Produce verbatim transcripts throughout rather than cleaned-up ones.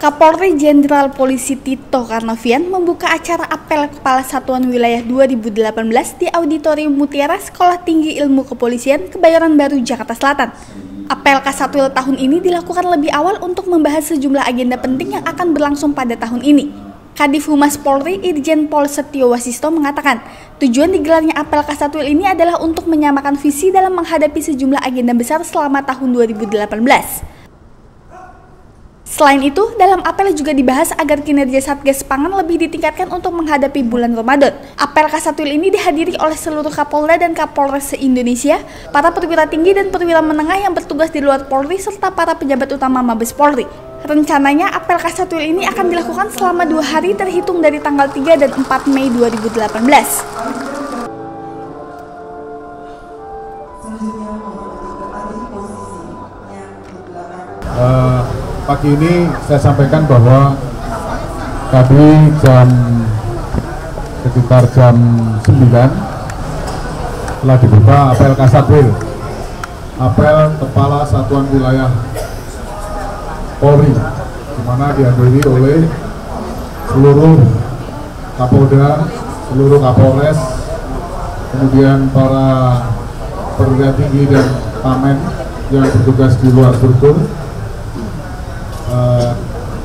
Kapolri Jenderal Polisi Tito Karnavian membuka acara apel Kepala Satuan Wilayah dua ribu delapan belas di Auditorium Mutiara Sekolah Tinggi Ilmu Kepolisian, Kebayoran Baru, Jakarta Selatan. Apel Kasatwil tahun ini dilakukan lebih awal untuk membahas sejumlah agenda penting yang akan berlangsung pada tahun ini. Kadif Humas Polri Irjen Pol Setio Wasisto mengatakan, tujuan digelarnya apel Kasatwil ini adalah untuk menyamakan visi dalam menghadapi sejumlah agenda besar selama tahun dua ribu delapan belas. Selain itu, dalam apel juga dibahas agar kinerja Satgas Pangan lebih ditingkatkan untuk menghadapi bulan Ramadan. Apel Kasatwil ini dihadiri oleh seluruh Kapolda dan Kapolres se-Indonesia, para perwira tinggi dan perwira menengah yang bertugas di luar Polri, serta para pejabat utama Mabes Polri. Rencananya, apel Kasatwil ini akan dilakukan selama dua hari terhitung dari tanggal tiga dan empat Mei dua ribu delapan belas. Uh, pagi ini saya sampaikan bahwa tadi jam sekitar jam sembilan telah dibuka apel Kasatwil, apel Kepala Satuan Wilayah Polri, di mana dihadiri oleh seluruh Kapolda, seluruh Kapolres, kemudian para perwira tinggi dan pamen yang bertugas di luar struktur, uh,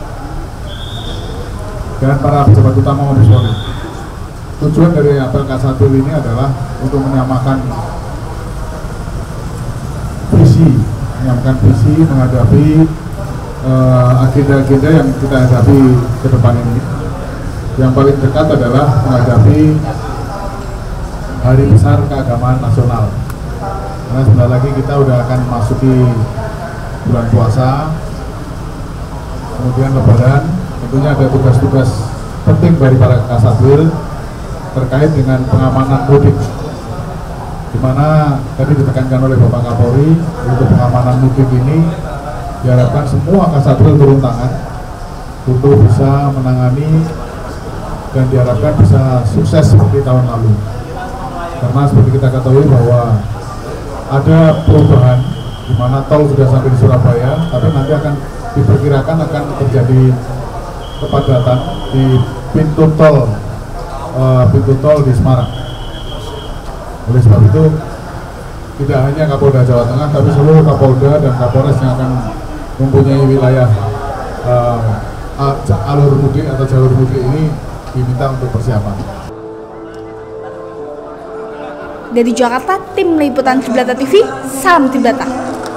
dan para pejabat utama Mabes Polri. Tujuan dari apel Kasatwil ini adalah untuk menyamakan visi, menyamakan visi menghadapi agenda-agenda uh, yang kita hadapi ke depan ini. Yang paling dekat adalah menghadapi Hari Besar Keagamaan Nasional. Karena sebentar lagi kita udah akan memasuki bulan puasa, kemudian Lebaran. Tentunya ada tugas-tugas penting dari para Kasatwil terkait dengan pengamanan mudik, di mana tadi ditekankan oleh Bapak Kapolri untuk pengamanan mudik ini diharapkan semua Kasatwil turun tangan untuk bisa menangani dan diharapkan bisa sukses seperti tahun lalu. Karena seperti kita ketahui bahwa ada perubahan di mana tol sudah sampai di Surabaya, tapi nanti akan diperkirakan akan terjadi kepadatan di pintu tol uh, pintu tol di Semarang. Oleh sebab itu, tidak hanya Kapolda Jawa Tengah, tapi seluruh Kapolda dan Kapolres yang akan mempunyai wilayah uh, alur mudik atau jalur mudik ini diminta untuk persiapan. Dari Jakarta, tim liputan Tribrata T V, salam Tribrata.